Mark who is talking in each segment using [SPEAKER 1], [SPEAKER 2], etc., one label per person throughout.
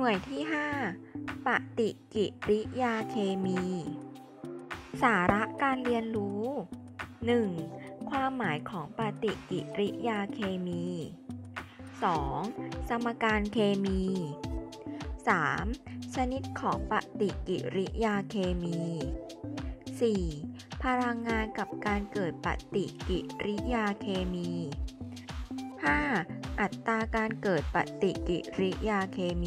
[SPEAKER 1] น่วยที่ 5 ปฏิกิริยาเคมี สาระการเรียนรู้ 1. ความหมายของปฏิกิริยาเคมี 2. สมการเคมี 3. ชนิดของปฏิกิริยาเคมี 4. พลังงานกับการเกิดปฏิกิริยาเคมี 5. อัตราการเกิดปฏิกิริยาเคมี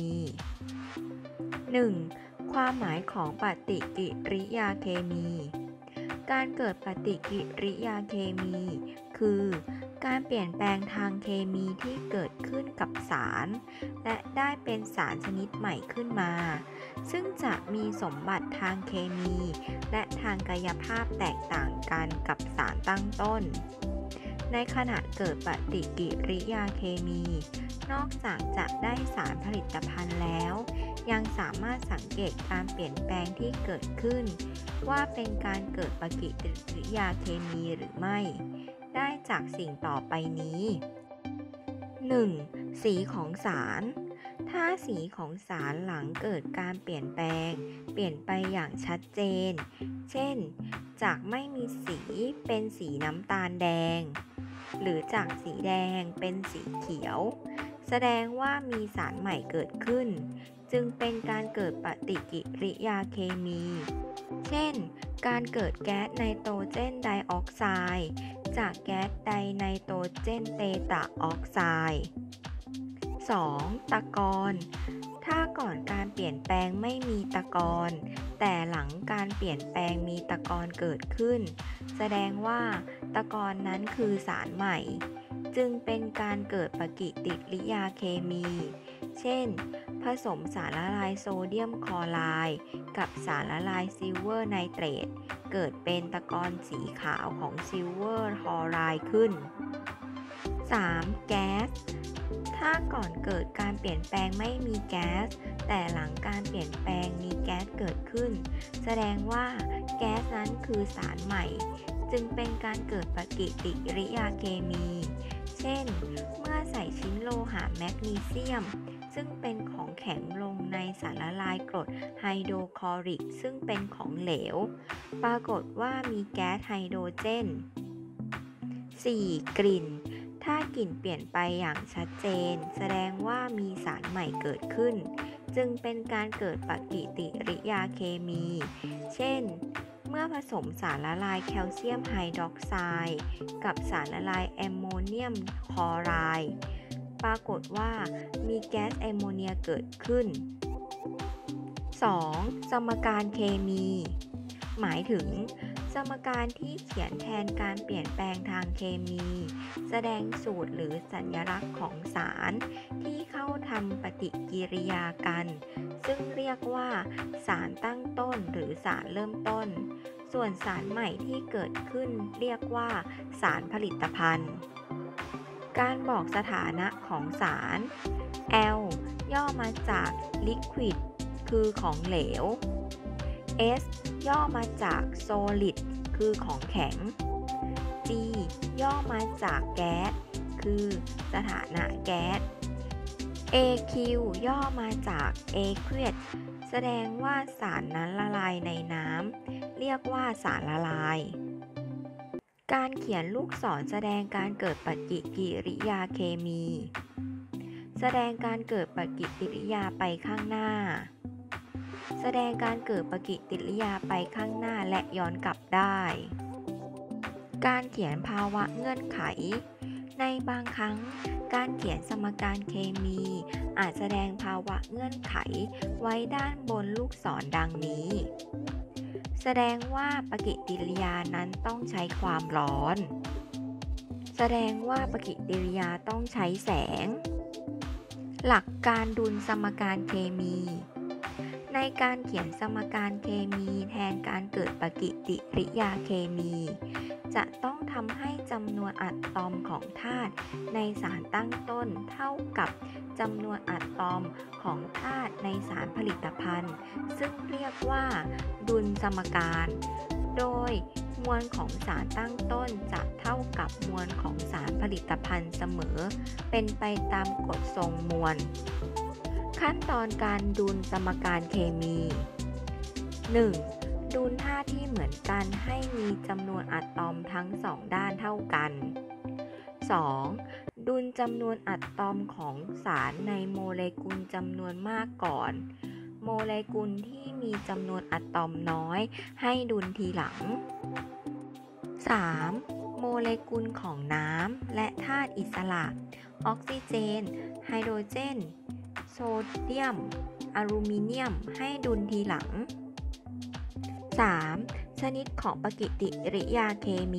[SPEAKER 1] 1. ความหมายของปฏิกิริยาเคมี การเกิดปฏิกิริยาเคมี คือการเปลี่ยนแปลงทางเคมีที่เกิดขึ้นกับสารและได้เป็นสารชนิดใหม่ขึ้นมาซึ่งจะมีสมบัติทางเคมีและทางกายภาพแตกต่างกันกับสารตั้งต้นในขณะเกิดปฏิกิริยาเคมี นอกจากจะได้สารผลิตภัณฑ์แล้วยังสามารถสังเกตการเปลี่ยนแปลงที่เกิดขึ้นว่าเป็นการเกิดปฏิกิริยาเคมีหรือไม่ได้จากสิ่งต่อไปนี้ 1. สีของสาร ถ้าสีของสารหลังเกิดการเปลี่ยนแปลงเปลี่ยนไปอย่างชัดเจนเช่นจากไม่มีสีเป็นสีน้ำตาลแดงหรือจากสีแดงเป็นสีเขียวแสดงว่ามีสารใหม่เกิดขึ้นจึงเป็นการเกิดปฏิกิริยาเคมี เช่นการเกิดแก๊สไนโตรเจนไดออกไซด์จากแก๊สไดไนโตรเจนเตตราออกไซด์ 2. ตะกอนถ้าก่อนการเปลี่ยนแปลงไม่มีตะกอนแต่หลังการเปลี่ยนแปลงมีตะกอนเกิดขึ้นแสดงว่าตะกอนนั้นคือสารใหม่จึงเป็นการเกิดปฏิกิริยาเคมี เช่นผสมสารละลายโซเดียมคลอไรด์กับสารละลายซิลเวอร์ไนเตรตเกิดเป็นตะกอนสีขาวของซิลเวอร์คลอไรด์ขึ้น 3. แก๊สถ้าก่อนเกิดการเปลี่ยนแปลงไม่มีแก๊สแต่หลังการเปลี่ยนแปลงมีแก๊สเกิดขึ้นแสดงว่าแก๊สนั้นคือสารใหม่จึงเป็นการเกิดปฏิกิริยาเคมี เช่นเมื่อใส่ชิ้นโลหะแมกนีเซียมซึ่งเป็นของแข็งลงในสารละลายกรดไฮโดรคลอริกซึ่งเป็นของเหลวปรากฏว่ามีแก๊สไฮโดรเจน 4. กลิ่นถ้ากลิ่นเปลี่ยนไปอย่างชัดเจนแสดงว่ามีสารใหม่เกิดขึ้นจึงเป็นการเกิดปฏิกิริยาเคมี เช่นเมื่อผสมสารละลายแคลเซียมไฮดรอกไซด์กับสารละลายแอมโมเนียมคลอไรด์ปรากฏว่ามีแก๊สแอมโมเนียเกิดขึ้น 2. สมการเคมี หมายถึงสมการที่เขียนแทนการเปลี่ยนแปลงทางเคมีแสดงสูตรหรือสัญลักษณ์ของสารที่เข้าทำปฏิกิริยากันซึ่งเรียกว่าสารตั้งต้นหรือสารเริ่มต้นส่วนสารใหม่ที่เกิดขึ้นเรียกว่าสารผลิตภัณฑ์การบอกสถานะของสาร L ย่อมาจาก liquid คือของเหลว S ย่อมาจาก solid คือของแข็ง G ย่อมาจากแก๊สคือสถานะแก๊ส AQ ย่อมาจาก aqueous แสดงว่าสารนั้นละลายในน้ำเรียกว่าสารละลายการเขียนลูกศรแสดงการเกิดปฏิกิริยาเคมี แสดงการเกิดปฏิกิริยาไปข้างหน้าแสดงการเกิดปฏิกิริยาไปข้างหน้าและย้อนกลับได้การเขียนภาวะเงื่อนไขในบางครั้งการเขียนสมการเคมีอาจแสดงภาวะเงื่อนไขไว้ด้านบนลูกศรดังนี้แสดงว่าปฏิกิริยานั้นต้องใช้ความร้อนแสดงว่าปฏิกิริยาต้องใช้แสงหลักการดุลสมการเคมีในการเขียนสมการเคมีแทนการเกิดปฏิกิริยาเคมีจะต้องทำให้จำนวนอะตอมของธาตุในสารตั้งต้นเท่ากับจำนวนอะตอมของธาตุในสารผลิตภัณฑ์ซึ่งเรียกว่าดุลสมการโดยมวลของสารตั้งต้นจะเท่ากับมวลของสารผลิตภัณฑ์เสมอเป็นไปตามกฎทรงมวลขั้นตอนการดูลสมการเคมี 1. ดูลท่าที่เหมือนกันให้มีจำนวนอะตอมทั้งสองด้านเท่ากัน 2. ดูลจำนวนอะตอมของสารในโมเลกุลจำนวนมากก่อน โมเลกุลที่มีจำนวนอะตอมน้อยให้ดูลทีหลัง 3. โมเลกุลของน้ำและธาตุอิสระ ออกซิเจน ไฮโดรเจน โซเดียม อลูมิเนียมให้ดูลทีหลัง 3. ชนิดของปฏิกิริยาเคมี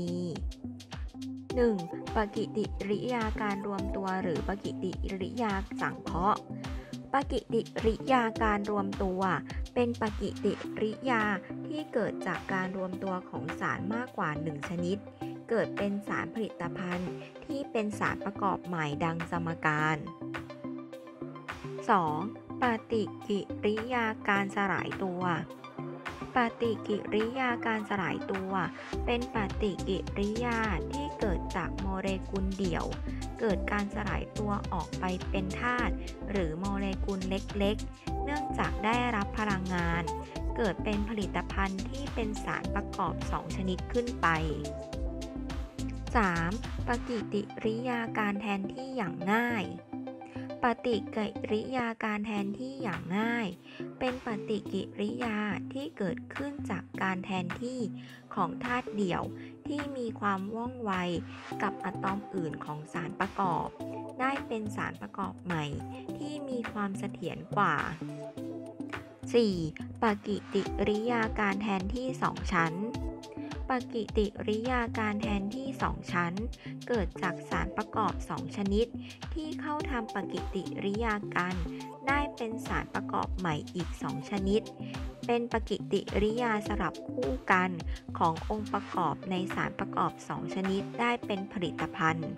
[SPEAKER 1] 1. ปฏิกิริยาการรวมตัวหรือปฏิกิริยาสังเคราะห์ ปฏิกิริยาการรวมตัวเป็นปฏิกิริยาที่เกิดจากการรวมตัวของสารมากกว่า1ชนิด เกิดเป็นสารผลิตภัณฑ์ที่เป็นสารประกอบใหม่ดังสมการ 2. ปฏิกิริยาการสลายตัว ปฏิกิริยาการสลายตัวเป็นปฏิกิริยาที่เกิดจากโมเลกุลเดี่ยว เกิดการสลายตัวออกไปเป็นธาตุหรือโมเลกุลเล็กๆเนื่องจากได้รับพลังงาน เกิดเป็นผลิตภัณฑ์ที่เป็นสารประกอบ2ชนิดขึ้นไป 3. ปฏิกิริยาการแทนที่อย่างง่าย ปฏิกิริยาการแทนที่อย่างง่ายเป็นปฏิกิริยาที่เกิดขึ้นจากการแทนที่ของธาตุเดี่ยวที่มีความว่องไวกับอะตอมอื่นของสารประกอบ ได้เป็นสารประกอบใหม่ที่มีความเสถียรกว่า 4. ปฏิกิริยาการแทนที่2ชั้น ปฏิกิริยาการแทนที่2ชั้นเกิดจากสารประกอบ2ชนิดที่เข้าทำปฏิกิริยากันได้เป็นสารประกอบใหม่อีก2ชนิดเป็นปฏิกิริยาสลับคู่กันขององค์ประกอบในสารประกอบ2ชนิดได้เป็นผลิตภัณฑ์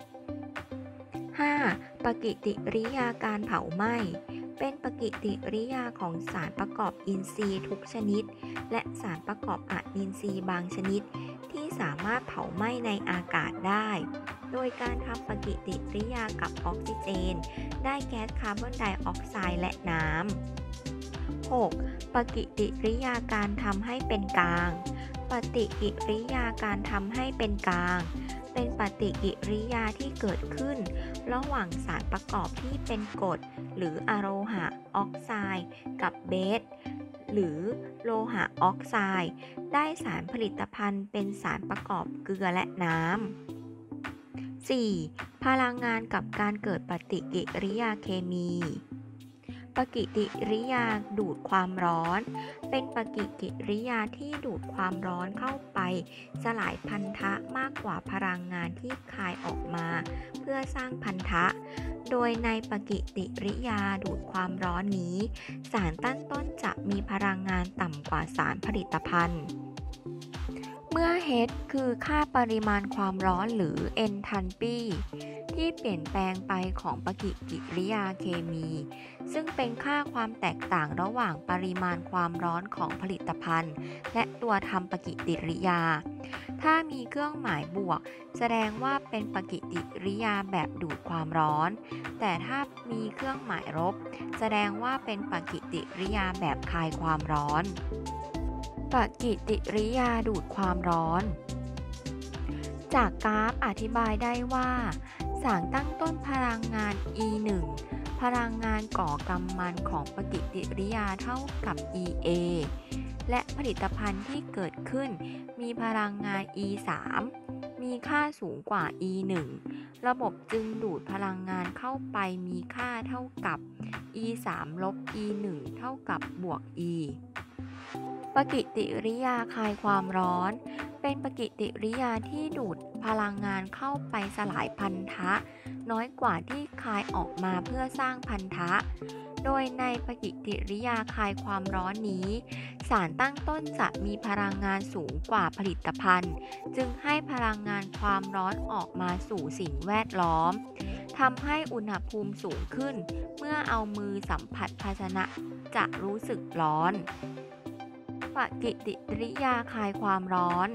[SPEAKER 1] 5. ปฏิกิริยาการเผาไหม้เป็นปฏิกิริยาของสารประกอบอินทรีย์ทุกชนิดและสารประกอบอะอินทรีย์บางชนิดที่สามารถเผาไหม้ในอากาศได้โดยการทำปฏิกิริยากับออกซิเจนได้แก๊สคาร์บอนไดออกไซด์และน้ำ 6. ปฏิกิริยาการทำให้เป็นกลาง ปฏิกิริยาการทำให้เป็นกลางเป็นปฏิกิริยาที่เกิดขึ้นระหว่างสารประกอบที่เป็นกรดหรืออะโลหะออกไซด์กับเบสหรือโลหะออกไซด์ได้สารผลิตภัณฑ์เป็นสารประกอบเกลือและน้ำ 4. พลังงานกับการเกิดปฏิกิริยาเคมี ปฏิกิริยาดูดความร้อนเป็นปฏิกิริยาที่ดูดความร้อนเข้าไปสลายพันธะมากกว่าพลังงานที่คายออกมาเพื่อสร้างพันธะโดยในปฏิกิริยาดูดความร้อนนี้สารตั้งต้นจะมีพลังงานต่ำกว่าสารผลิตภัณฑ์เมื่อ H คือค่าปริมาณความร้อนหรือ Enthalpy ที่เปลี่ยนแปลงไปของปฏิกิริยาเคมีซึ่งเป็นค่าความแตกต่างระหว่างปริมาณความร้อนของผลิตภัณฑ์และตัวทำปฏิกิริยาถ้ามีเครื่องหมายบวกแสดงว่าเป็นปฏิกิริยาแบบดูดความร้อนแต่ถ้ามีเครื่องหมายลบแสดงว่าเป็นปฏิกิริยาแบบคายความร้อนปฏิกิริยาดูดความร้อนจากกราฟอธิบายได้ว่าสารตั้งต้นพลังงาน E1 พลังงานก่อกำมันของปฏิกิริยาเท่ากับ EA และผลิตภัณฑ์ที่เกิดขึ้นมีพลังงาน E3 มีค่าสูงกว่า E1 ระบบจึงดูดพลังงานเข้าไปมีค่าเท่ากับ E3 ลบ E1 เท่ากับบวก E ปฏิกิริยาคายความร้อนเป็นปฏิกิริยาที่ดูดพลังงานเข้าไปสลายพันธะน้อยกว่าที่คายออกมาเพื่อสร้างพันธะโดยในปฏิกิริยาคายความร้อนนี้สารตั้งต้นจะมีพลังงานสูงกว่าผลิตภัณฑ์จึงให้พลังงานความร้อนออกมาสู่สิ่งแวดล้อมทำให้อุณหภูมิสูงขึ้นเมื่อเอามือสัมผัสภาชนะจะรู้สึกร้อนปฏิกิริยาคายความร้อน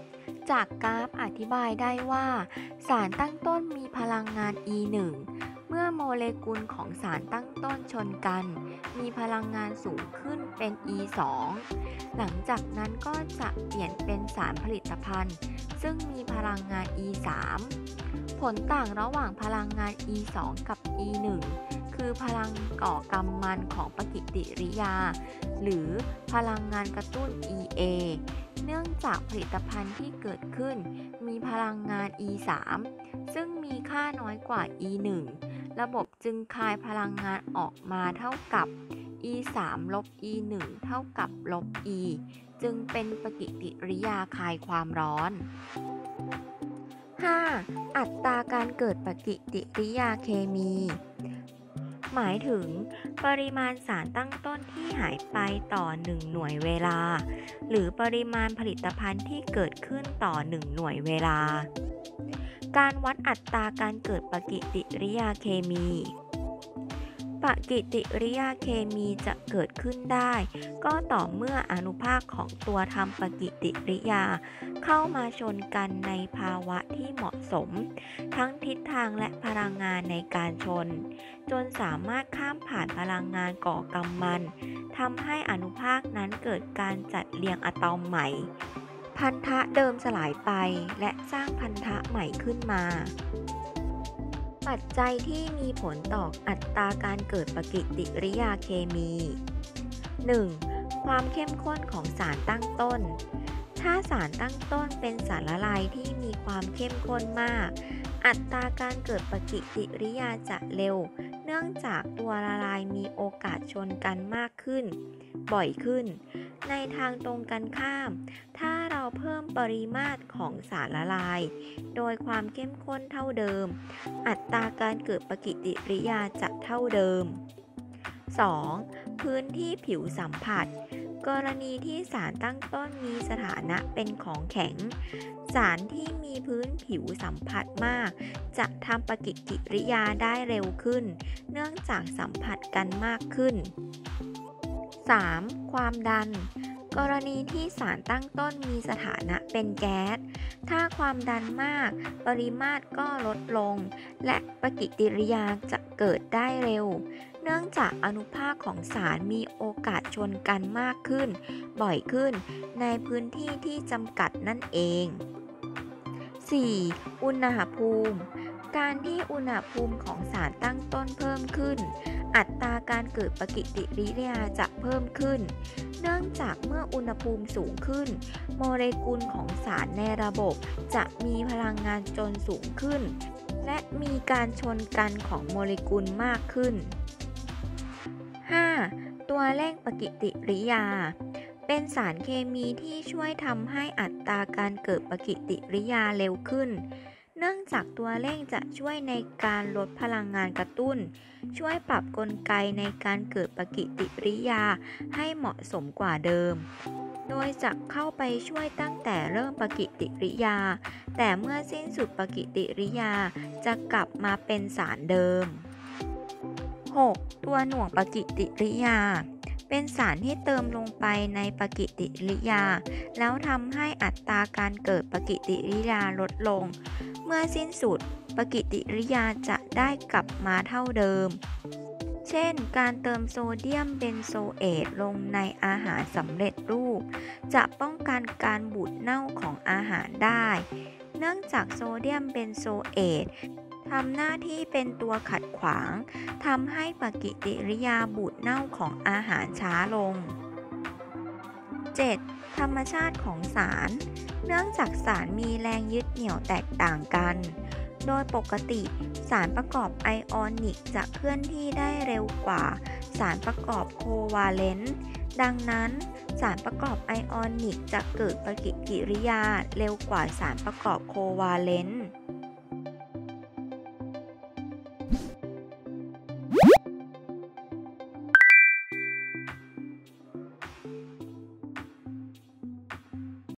[SPEAKER 1] จากกราฟอธิบายได้ว่าสารตั้งต้นมีพลังงาน E1 เมื่อโมเลกุลของสารตั้งต้นชนกันมีพลังงานสูงขึ้นเป็น E2 หลังจากนั้นก็จะเปลี่ยนเป็นสารผลิตภัณฑ์ซึ่งมีพลังงาน E3 ผลต่างระหว่างพลังงาน E2 กับ E1 คือพลังก่อกำมันของปฏิกิริยาหรือพลังงานกระตุ้น EA เนื่องจากผลิตภัณฑ์ที่เกิดขึ้นมีพลังงาน E3 ซึ่งมีค่าน้อยกว่า E1 ระบบจึงคายพลังงานออกมาเท่ากับ E3 ลบ E1 เท่ากับลบ E จึงเป็นปฏิกิริยาคายความร้อน 5. อัตราการเกิดปฏิกิริยาเคมี หมายถึงปริมาณสารตั้งต้นที่หายไปต่อ1หน่วยเวลาหรือปริมาณผลิตภัณฑ์ที่เกิดขึ้นต่อ1หน่วยเวลาการวัดอัตราการเกิดปฏิกิริยาเคมีปฏิกิริยาเคมีจะเกิดขึ้นได้ก็ต่อเมื่ออนุภาคของตัวทำปฏิกิริยาเข้ามาชนกันในภาวะที่เหมาะสมทั้งทิศทางและพลังงานในการชนจนสามารถข้ามผ่านพลังงานก่อกำมันทำให้อนุภาคนั้นเกิดการจัดเรียงอะตอมใหม่พันธะเดิมสลายไปและสร้างพันธะใหม่ขึ้นมาปัจจัยที่มีผลต่ออัตราการเกิดปฏิกิริยาเคมี 1. ความเข้มข้นของสารตั้งต้นถ้าสารตั้งต้นเป็นสารละลายที่มีความเข้มข้นมากอัตราการเกิดปฏิกิริยาจะเร็วเนื่องจากตัวละลายมีโอกาสชนกันมากขึ้นบ่อยขึ้นในทางตรงกันข้ามถ้าเราเพิ่มปริมาตรของสารละลายโดยความเข้มข้นเท่าเดิมอัตราการเกิดปฏิกิริยาจะเท่าเดิม 2. พื้นที่ผิวสัมผัสกรณีที่สารตั้งต้นมีสถานะเป็นของแข็งสารที่มีพื้นผิวสัมผัสมากจะทำปฏิกิริยาได้เร็วขึ้นเนื่องจากสัมผัสกันมากขึ้น 3. ความดันกรณีที่สารตั้งต้นมีสถานะเป็นแก๊สถ้าความดันมากปริมาตรก็ลดลงและปฏิกิริยาจะเกิดได้เร็วเนื่องจากอนุภาคของสารมีโอกาสชนกันมากขึ้นบ่อยขึ้นในพื้นที่ที่จำกัดนั่นเอง 4. อุณหภูมิการที่อุณหภูมิของสารตั้งต้นเพิ่มขึ้นอัตราการเกิดปฏิกิริยาจะเพิ่มขึ้นเนื่องจากเมื่ออุณหภูมิสูงขึ้นโมเลกุลของสารในระบบจะมีพลังงานจนสูงขึ้นและมีการชนกันของโมเลกุลมากขึ้น 5. ตัวเร่งปฏิกิริยาเป็นสารเคมีที่ช่วยทำให้อัตราการเกิดปฏิกิริยาเร็วขึ้นเนื่องจากตัวเร่งจะช่วยในการลดพลังงานกระตุ้นช่วยปรับกลไกในการเกิดปฏิกิริยาให้เหมาะสมกว่าเดิมโดยจะเข้าไปช่วยตั้งแต่เริ่มปฏิกิริยาแต่เมื่อสิ้นสุดปฏิกิริยาจะกลับมาเป็นสารเดิม 6. ตัวหน่วงปฏิกิริยาเป็นสารที่เติมลงไปในปฏิกิริยาแล้วทำให้อัตราการเกิดปฏิกิริยาลดลงเมื่อสิ้นสุดปฏิกิริยาจะได้กลับมาเท่าเดิมเช่นการเติมโซเดียมเบนโซเอตลงในอาหารสำเร็จรูปจะป้องกันการบูดเน่าของอาหารได้เนื่องจากโซเดียมเบนโซเอตทำหน้าที่เป็นตัวขัดขวางทำให้ปฏิกิริยาบูดเน่าของอาหารช้าลง 7. ธรรมชาติของสารเนื่องจากสารมีแรงยึดเหนี่ยวแตกต่างกันโดยปกติสารประกอบไอออนิกจะเคลื่อนที่ได้เร็วกว่าสารประกอบโควาเลนต์ดังนั้นสารประกอบไอออนิกจะเกิดปฏิกิริยาเร็วกว่าสารประกอบโควาเลนต์